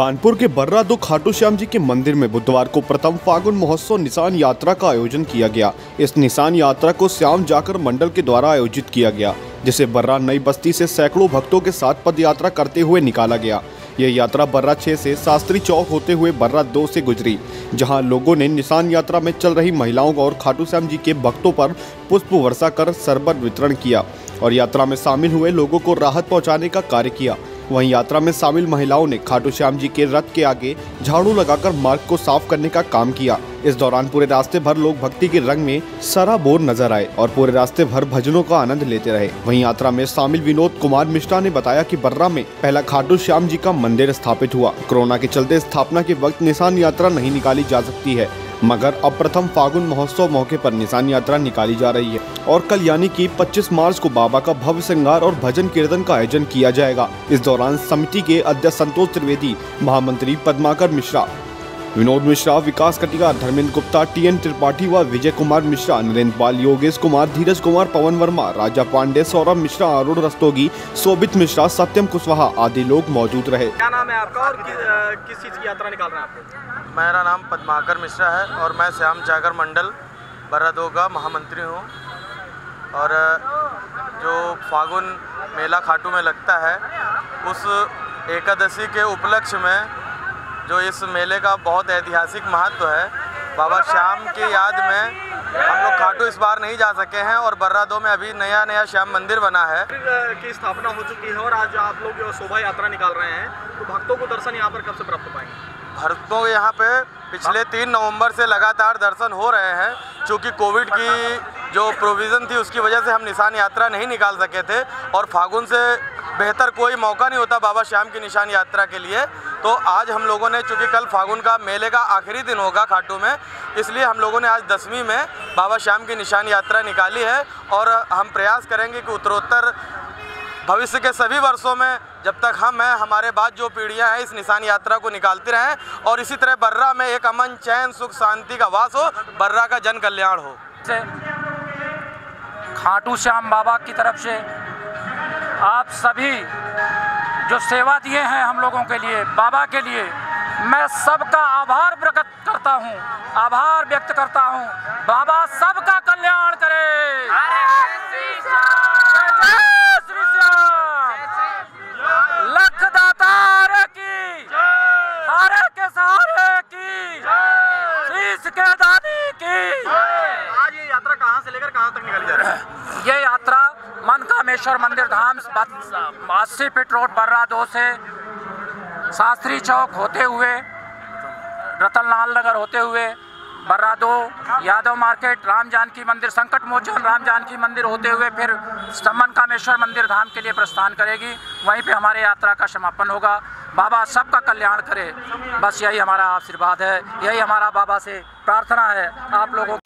कानपुर के बर्रा दो खाटू श्याम जी के मंदिर में बुधवार को प्रथम फागुन महोत्सव निशान यात्रा का आयोजन किया गया। इस निशान यात्रा को श्याम जाकर मंडल के द्वारा आयोजित किया गया, जिसे बर्रा नई बस्ती से सैकड़ों भक्तों के साथ पद यात्रा करते हुए निकाला गया। यह यात्रा बर्रा 6 से शास्त्री चौक होते हुए बर्रा 2 से गुजरी, जहां लोगों ने निशान यात्रा में चल रही महिलाओं और खाटू श्याम जी के भक्तों पर पुष्प वर्षा कर शरबत वितरण किया और यात्रा में शामिल हुए लोगों को राहत पहुंचाने का कार्य किया। वहीं यात्रा में शामिल महिलाओं ने खाटू श्याम जी के रथ के आगे झाड़ू लगाकर मार्ग को साफ करने का काम किया। इस दौरान पूरे रास्ते भर लोग भक्ति के रंग में सराबोर नजर आए और पूरे रास्ते भर भजनों का आनंद लेते रहे। वहीं यात्रा में शामिल विनोद कुमार मिश्रा ने बताया कि बर्रा में पहला खाटू श्याम जी का मंदिर स्थापित हुआ। कोरोना के चलते स्थापना के वक्त निशान यात्रा नहीं निकाली जा सकती है, मगर अब प्रथम फागुन महोत्सव मौके पर निशान यात्रा निकाली जा रही है और कल यानी कि 25 मार्च को बाबा का भव्य श्रृंगार और भजन कीर्तन का आयोजन किया जाएगा। इस दौरान समिति के अध्यक्ष संतोष त्रिवेदी, महामंत्री पद्माकर मिश्रा, विनोद मिश्रा, विकास कटिया, धर्मेंद्र गुप्ता, TN त्रिपाठी व विजय कुमार मिश्रा, नरेंद्र पाल, योगेश कुमार, धीरज कुमार, पवन वर्मा, राजा पांडे, सौरभ मिश्रा, अरुण रस्तोगी, शोभित मिश्रा, सत्यम कुशवाहा आदि लोग मौजूद रहे। क्या नाम है आपका और किस चीज़ की यात्रा निकाल रहे हैं आप? मेरा नाम पद्माकर मिश्रा है और मैं श्याम जागर मंडल बर्रा 2 का महामंत्री हूँ। और जो फागुन मेला खाटू में लगता है, उस एकादशी के उपलक्ष्य में जो इस मेले का बहुत ऐतिहासिक महत्व है, बाबा श्याम की याद में हम लोग खाटू इस बार नहीं जा सके हैं और बर्रा 2 में अभी नया श्याम मंदिर बना है की स्थापना हो चुकी है और आज आप लोग शोभा यात्रा निकाल रहे हैं, तो भक्तों को दर्शन यहाँ पर कब से प्राप्त हो पाएंगे? भक्तों के यहाँ पे पिछले 3 नवंबर से लगातार दर्शन हो रहे हैं। चूँकि कोविड की जो प्रोविज़न थी उसकी वजह से हम निशान यात्रा नहीं निकाल सके थे और फागुन से बेहतर कोई मौका नहीं होता बाबा श्याम की निशान यात्रा के लिए। तो आज हम लोगों ने, चूँकि कल फागुन का मेले का आखिरी दिन होगा खाटू में, इसलिए हम लोगों ने आज 10वीं में बाबा श्याम की निशान यात्रा निकाली है और हम प्रयास करेंगे कि उत्तरोत्तर भविष्य के सभी वर्षों में जब तक हम हैं, हमारे बाद जो पीढ़ियां हैं, इस निशान यात्रा को निकालती रहें और इसी तरह बर्रा में एक अमन, चैन, सुख, शांति का वास हो, बर्रा का जन कल्याण हो। खाटू श्याम बाबा की तरफ से आप सभी जो सेवा दिए हैं हम लोगों के लिए, बाबा के लिए, मैं सबका आभार प्रकट करता हूँ, आभार व्यक्त करता हूँ। बाबा सबका कल्याण करे। आज ये यात्रा कहाँ से लेकर कहाँ तक निकाली जा रही है? ये यात्रा मनकामेश्वर मंदिर धाम 80 फीट रोड बर्रा 2 से शास्त्री चौक होते हुए, रतनलाल नगर होते हुए बर्रा 2, यादव मार्केट, राम जानकी मंदिर, संकट मोचन राम जानकी मंदिर होते हुए फिर मनकामेश्वर मंदिर धाम के लिए प्रस्थान करेगी। वहीं पे हमारे यात्रा का समापन होगा। बाबा सबका कल्याण करे, बस यही हमारा आशीर्वाद है, यही हमारा बाबा से प्रार्थना है। आप लोगों